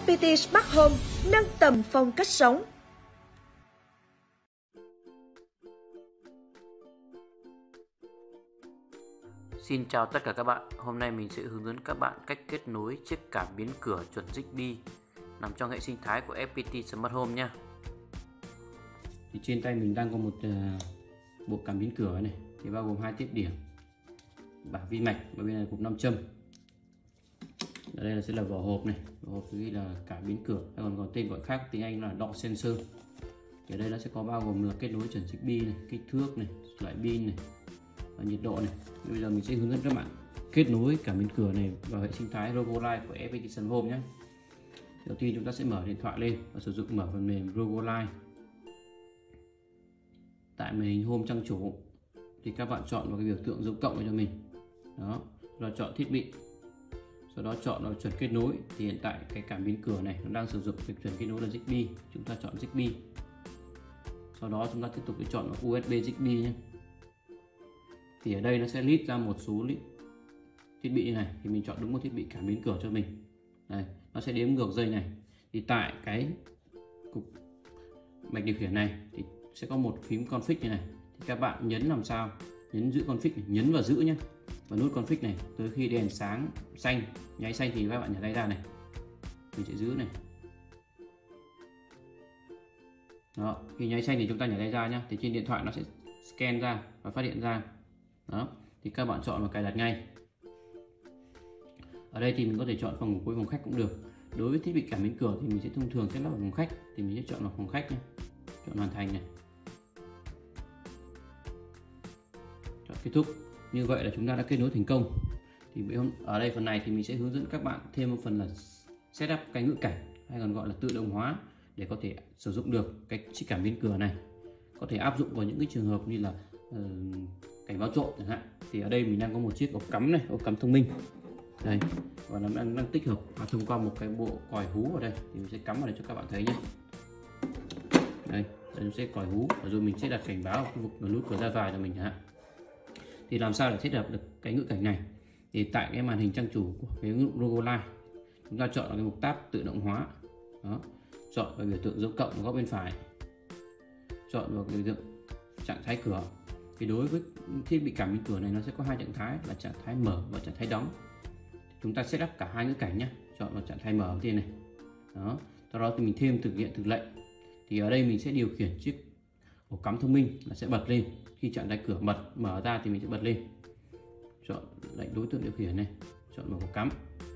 FPT Smart Home nâng tầm phong cách sống. Xin chào tất cả các bạn. Hôm nay mình sẽ hướng dẫn các bạn cách kết nối chiếc cảm biến cửa chuẩn Zigbee nằm trong hệ sinh thái của FPT Smart Home nha. Thì trên tay mình đang có một bộ cảm biến cửa này, thì bao gồm 2 tiếp điểm, bảng vi mạch và bên này cục nam châm. Ở đây sẽ là vỏ hộp này, vỏ hộp ghi là cảm biến cửa, hay còn có tên gọi khác tiếng Anh là door sensor. Thì ở đây nó sẽ có bao gồm là kết nối chuẩn Zigbee này, kích thước này, loại pin này và nhiệt độ này. Bây giờ mình sẽ hướng dẫn các bạn kết nối cảm biến cửa này vào hệ sinh thái Rogo Live của FPT Smart Home nhé. Đầu tiên chúng ta sẽ mở điện thoại lên và sử dụng mở phần mềm Rogo Live. Tại màn hình Home trang chủ thì các bạn chọn vào cái biểu tượng dấu cộng cho mình. Đó, rồi chọn thiết bị. Sau đó chọn vào chuẩn kết nối. Thì hiện tại cái cảm biến cửa này nó đang sử dụng cái chuẩn kết nối là Zigbee. Chúng ta chọn Zigbee. Sau đó chúng ta tiếp tục chọn vào USB Zigbee nhé. Thì ở đây nó sẽ list ra một số thiết bị như này, thì mình chọn đúng một thiết bị cảm biến cửa cho mình. Đây, nó sẽ đếm ngược dây này. Thì tại cái cục mạch điều khiển này thì sẽ có một phím config như này. Thì các bạn nhấn làm sao? Nhấn giữ config này, nhấn và giữ nhé. Và nút config này tới khi đèn sáng xanh, nháy xanh thì các bạn nhả tay ra này. Mình sẽ giữ này. Đó, khi nháy xanh thì chúng ta nhả tay ra nhé. Thì trên điện thoại nó sẽ scan ra và phát hiện ra. Đó, thì các bạn chọn và cài đặt ngay. Ở đây thì mình có thể chọn phòng ngủ cuối phòng khách cũng được. Đối với thiết bị cảm biến cửa thì mình sẽ thông thường sẽ lắp vào phòng khách, thì mình sẽ chọn vào phòng khách nhé. Chọn hoàn thành này. Chọn kết thúc. Như vậy là chúng ta đã kết nối thành công. Thì ở đây phần này thì mình sẽ hướng dẫn các bạn thêm một phần là setup cái ngữ cảnh, hay còn gọi là tự động hóa, để có thể sử dụng được cái chiếc cảm biến cửa này. Có thể áp dụng vào những cái trường hợp như là cảnh báo trộm chẳng hạn. Thì ở đây mình đang có một chiếc ổ cắm này, ổ cắm thông minh đây, và nó đang tích hợp thông qua một cái bộ còi hú ở đây. Thì mình sẽ cắm vào đây cho các bạn thấy nhé. Đây nó sẽ còi hú, và rồi mình sẽ đặt cảnh báo ở khu vực nút cửa ra vào cho mình chẳng hạn. Thì làm sao để thiết lập được cái ngữ cảnh này? Thì tại cái màn hình trang chủ của cái ứng dụng Rogo Live, chúng ta chọn vào cái mục tab tự động hóa. Đó, chọn vào biểu tượng dấu cộng ở góc bên phải, chọn vào biểu tượng trạng thái cửa. Thì đối với thiết bị cảm biến cửa này nó sẽ có hai trạng thái là trạng thái mở và trạng thái đóng. Chúng ta setup cả hai ngữ cảnh nhé. Chọn vào trạng thái mở trên này. Đó, sau đó thì mình thêm thực hiện thực lệnh. Thì ở đây mình sẽ điều khiển chiếc ổ cắm thông minh là sẽ bật lên khi trạng thái cửa mở ra, thì mình sẽ bật lên. Chọn lệnh đối tượng điều khiển này, chọn vào ổ cắm.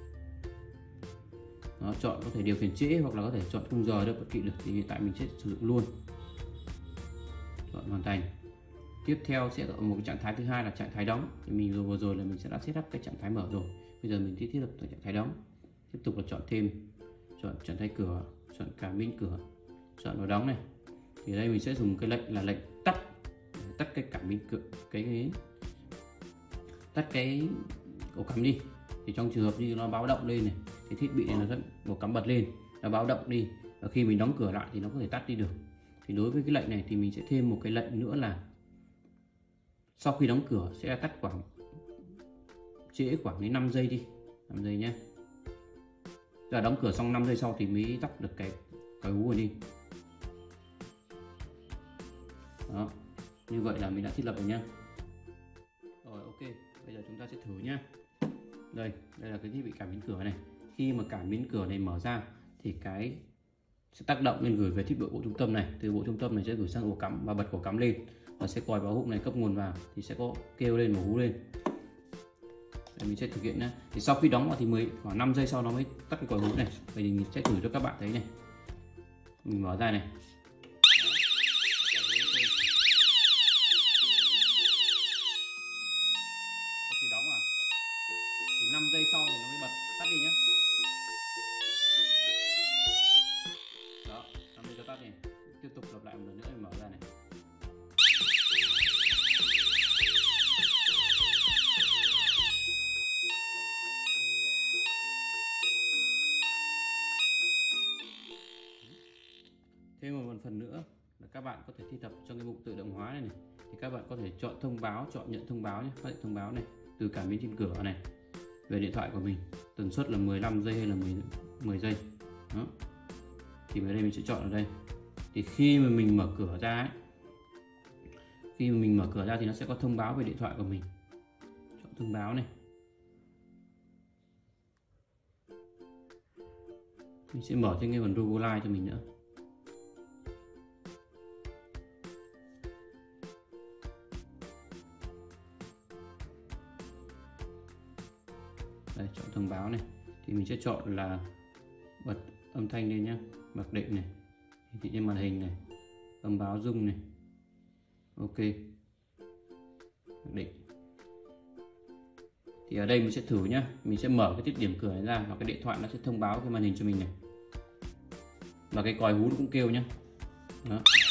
Đó, chọn có thể điều khiển trễ hoặc là có thể chọn khung giờ được, bất kỳ được. Thì hiện tại mình sẽ sử dụng luôn. Chọn hoàn thành. Tiếp theo sẽ có một trạng thái thứ hai là trạng thái đóng. Thì mình vừa rồi là mình sẽ đã setup cái trạng thái mở rồi. Bây giờ mình thiết lập trạng thái đóng. Tiếp tục là chọn thêm, chọn trạng thái cửa, chọn cảm biến cửa, chọn vào đóng này. Thì ở đây mình sẽ dùng cái lệnh là lệnh tắt cái cảm biến cửa, tắt cái ổ cắm đi. Thì trong trường hợp như nó báo động lên này, cái thiết bị này nó sẽ ổ cắm bật lên, nó báo động đi, và khi mình đóng cửa lại thì nó có thể tắt đi được. Thì đối với cái lệnh này thì mình sẽ thêm một cái lệnh nữa là sau khi đóng cửa sẽ tắt trễ khoảng đến 5 giây đi, 5 giây nhé. Giờ đóng cửa xong 5 giây sau thì mới tắt được cái hú này đi. Đó, như vậy là mình đã thiết lập rồi nhé. Rồi, ok, bây giờ chúng ta sẽ thử nhé. Đây là cái thiết bị cảm biến cửa này. Khi mà cảm biến cửa này mở ra thì cái sẽ tác động lên gửi về thiết bị bộ trung tâm này. Từ bộ trung tâm này sẽ gửi sang ổ cắm và bật ổ cắm lên, và sẽ còi báo húc này cấp nguồn vào thì sẽ có kêu lên và hú lên. Đây, mình sẽ thực hiện nhé. Thì sau khi đóng vào thì khoảng 5 giây sau nó mới tắt cái còi hú này. Vậy thì mình sẽ thử cho các bạn thấy này. Mình mở ra này. Khi đóng vào thì 5 giây sau thì nó mới tắt đi nhé. Đó, 5 giây cho tắt đi. Tiếp tục lặp lại một lần nữa, mình mở ra này. Thêm một phần nữa là các bạn có thể thiết lập trong cái mục tự động hóa này, thì các bạn có thể chọn thông báo, chọn nhận thông báo nhé, phát hiện thông báo này từ cảm biến trên cửa này về điện thoại của mình, tần suất là 15 giây hay là 10 giây. Đó. Thì ở đây mình sẽ chọn ở đây. Thì khi mà mình mở cửa ra ấy, khi mà mình mở cửa ra thì nó sẽ có thông báo về điện thoại của mình. Chọn thông báo này. Mình sẽ mở thêm cái phần logo like cho mình nữa. Đây, chọn thông báo này. Thì mình sẽ chọn là bật âm thanh lên nhé, mặc định này, hiển thị trên màn hình này, thông báo rung này. Ok, mặc định. Thì ở đây mình sẽ thử nhá, mình sẽ mở cái tiếp điểm cửa này ra và cái điện thoại nó sẽ thông báo cái màn hình cho mình này, và cái còi hú cũng kêu nhá. Đó.